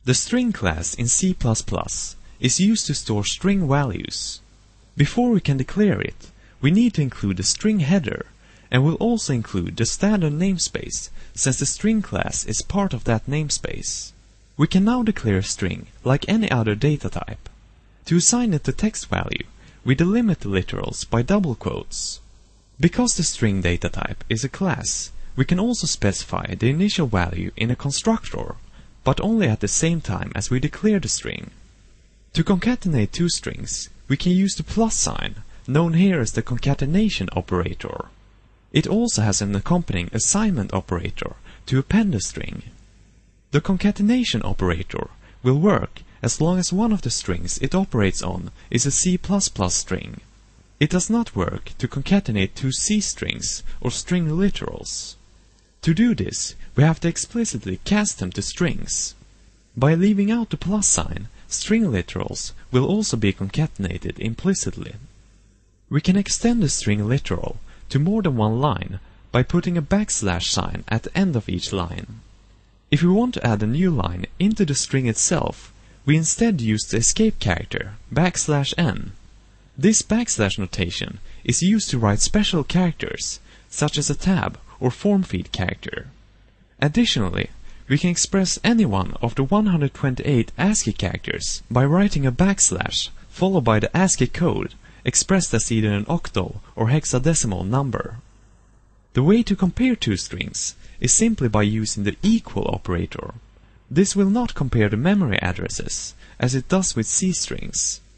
The string class in C++ is used to store string values. Before we can declare it, we need to include the string header, and we'll also include the standard namespace, since the string class is part of that namespace. We can now declare a string like any other data type. To assign it the text value, we delimit the literals by double quotes. Because the string data type is a class, we can also specify the initial value in a constructor, but only at the same time as we declare the string. To concatenate two strings, we can use the plus sign, known here as the concatenation operator. It also has an accompanying assignment operator to append a string. The concatenation operator will work as long as one of the strings it operates on is a C++ string. It does not work to concatenate two C strings or string literals. To do this, we have to explicitly cast them to strings. By leaving out the plus sign, string literals will also be concatenated implicitly. We can extend a string literal to more than one line by putting a backslash sign at the end of each line. If we want to add a new line into the string itself, we instead use the escape character, \n. This backslash notation is used to write special characters, such as a tab or form feed character. Additionally, we can express any one of the 128 ASCII characters by writing a backslash followed by the ASCII code, expressed as either an octal or hexadecimal number. The way to compare two strings is simply by using the equal operator. This will not compare the memory addresses, as it does with C strings.